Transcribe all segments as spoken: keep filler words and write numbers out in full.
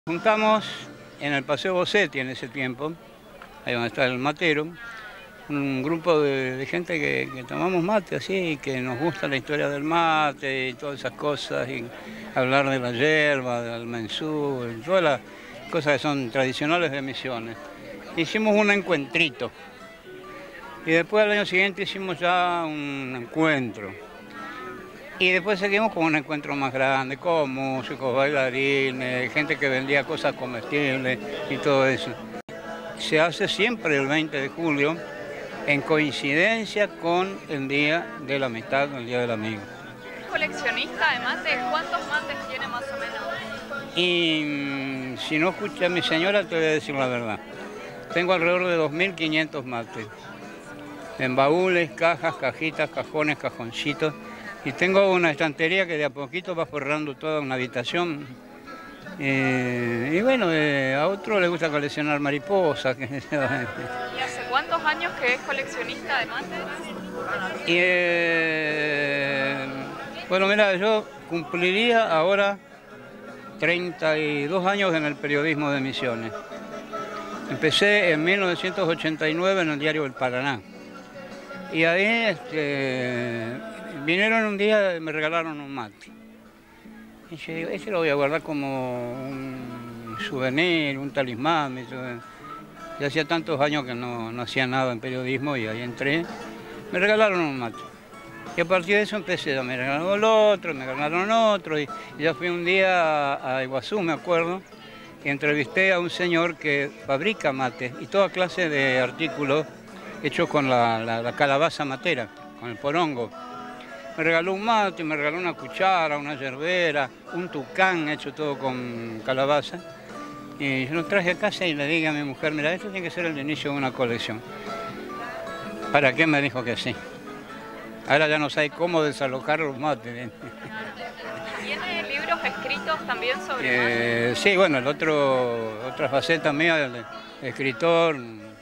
Juntamos en el Paseo Bosetti en ese tiempo, ahí donde está el matero, un grupo de, de gente que, que tomamos mate así, que nos gusta la historia del mate y todas esas cosas, y hablar de la yerba, del mensú, y todas las cosas que son tradicionales de Misiones. Hicimos un encuentrito y después al año siguiente hicimos ya un encuentro. Y después seguimos con un encuentro más grande, con músicos, bailarines, gente que vendía cosas comestibles y todo eso. Se hace siempre el veinte de julio, en coincidencia con el Día de la Amistad, el Día del Amigo. ¿Coleccionista de mates? ¿Cuántos mates tiene más o menos? Y mmm, si no escucha a mi señora, te voy a decir la verdad. Tengo alrededor de dos mil quinientos mates, en baúles, cajas, cajitas, cajones, cajoncitos. Y tengo una estantería que de a poquito va forrando toda una habitación. Eh, y bueno, eh, a otro le gusta coleccionar mariposas. ¿Y hace cuántos años que es coleccionista de mates? Y, eh, bueno, mira, yo cumpliría ahora treinta y dos años en el periodismo de Misiones. Empecé en mil novecientos ochenta y nueve en el diario El Paraná. Y ahí este, vinieron un día y me regalaron un mate. Y yo digo, ese lo voy a guardar como un souvenir, un talismán. Ya hacía tantos años que no, no hacía nada en periodismo y ahí entré. Me regalaron un mate. Y a partir de eso empecé, me regalaron el otro, me regalaron otro. Y, y ya fui un día a, a Iguazú, me acuerdo, y entrevisté a un señor que fabrica mates y toda clase de artículos hechos con la, la, la calabaza matera, con el porongo. Me regaló un mate, me regaló una cuchara, una yerbera, un tucán hecho todo con calabaza. Y yo lo traje a casa y le dije a mi mujer, mira, esto tiene que ser el inicio de una colección. ¿Para qué? Me dijo que sí. Ahora ya no sabe cómo desalojar los mates. ¿Tiene libros escritos también sobre eh, mates? Sí, bueno, el otro, otra faceta mía, el escritor.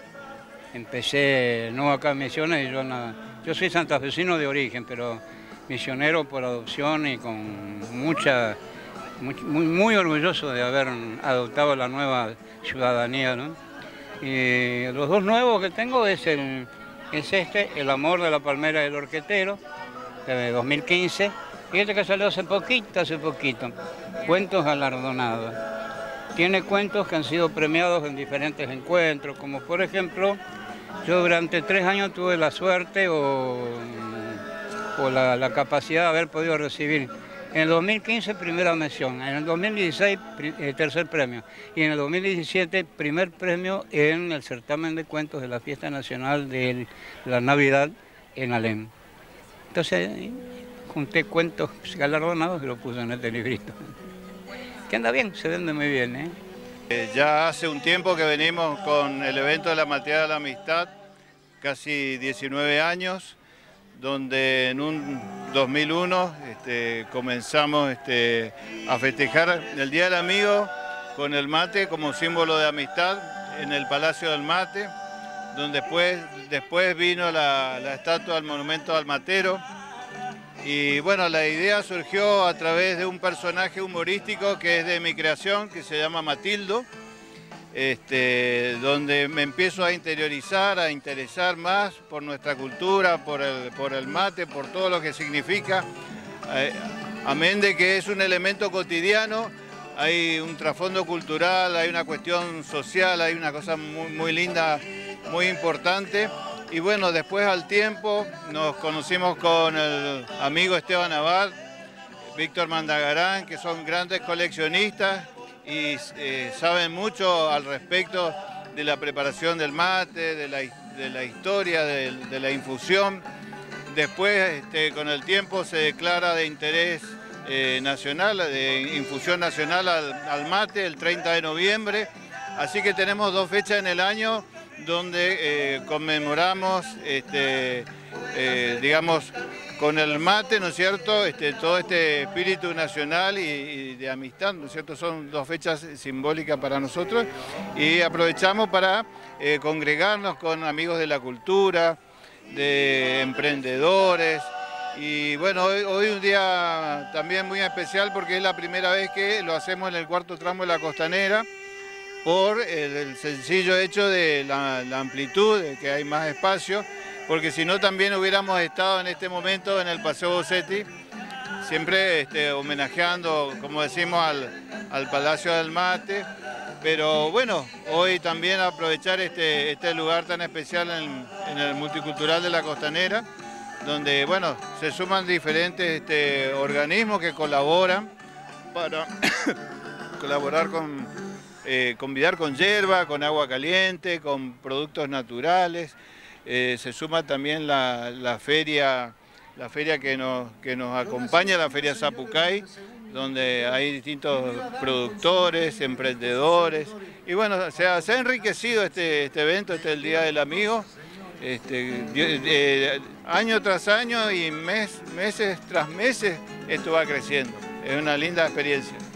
Empecé no acá en Misiones, y yo, na, yo soy santafesino de origen, pero misionero por adopción y con mucha, muy, muy, muy orgulloso de haber adoptado la nueva ciudadanía, ¿no? Y los dos nuevos que tengo es, el, es este, El amor de la palmera del orquetero, de dos mil quince, y este que salió hace poquito, hace poquito, Cuentos galardonados. Tiene cuentos que han sido premiados en diferentes encuentros, como por ejemplo, yo durante tres años tuve la suerte o, o la, la capacidad de haber podido recibir en el dos mil quince primera mención, en el dos mil dieciséis eh, tercer premio y en el dos mil diecisiete primer premio en el certamen de cuentos de la Fiesta Nacional de la Navidad en Alem. Entonces junté cuentos galardonados y los puse en este librito. Que anda bien, se vende muy bien, ¿eh? Eh, ya hace un tiempo que venimos con el evento de la Mateada de la Amistad, casi diecinueve años, donde en un dos mil uno este, comenzamos este, a festejar el Día del Amigo con el mate como símbolo de amistad en el Palacio del Mate, donde después, después vino la, la estatua del monumento al matero. Y bueno, la idea surgió a través de un personaje humorístico que es de mi creación, que se llama Matildo, este, donde me empiezo a interiorizar, a interesar más por nuestra cultura, por el, por el mate, por todo lo que significa. Eh, amén de que es un elemento cotidiano, hay un trasfondo cultural, hay una cuestión social, hay una cosa muy, muy linda, muy importante. Y bueno, después al tiempo nos conocimos con el amigo Esteban Abad, Víctor Mandagarán, que son grandes coleccionistas y eh, saben mucho al respecto de la preparación del mate, de la, de la historia, de, de la infusión. Después, este, con el tiempo, se declara de interés eh, nacional, de infusión nacional al, al mate, el treinta de noviembre. Así que tenemos dos fechas en el año donde eh, conmemoramos, este, eh, digamos, con el mate, ¿no es cierto?, este, todo este espíritu nacional y, y de amistad, ¿no es cierto?, son dos fechas simbólicas para nosotros y aprovechamos para eh, congregarnos con amigos de la cultura, de emprendedores Y bueno, hoy, hoy un día también muy especial porque es la primera vez que lo hacemos en el cuarto tramo de la Costanera, por el, el sencillo hecho de la, la amplitud, de que hay más espacio, porque si no también hubiéramos estado en este momento en el Paseo Bossetti, siempre este, homenajeando, como decimos, al, al Palacio del Mate. Pero bueno, hoy también aprovechar este, este lugar tan especial en, en el Multicultural de la Costanera, donde bueno, se suman diferentes este, organismos que colaboran para colaborar con, eh, convidar con hierba, con agua caliente, con productos naturales. Eh, se suma también la, la feria, la feria que nos, que nos acompaña, la Feria Zapucay, donde hay distintos productores, emprendedores. Y bueno, se ha, se ha enriquecido este, este evento, este es el Día del Amigo. Este, eh, año tras año y mes, meses tras meses esto va creciendo. Es una linda experiencia.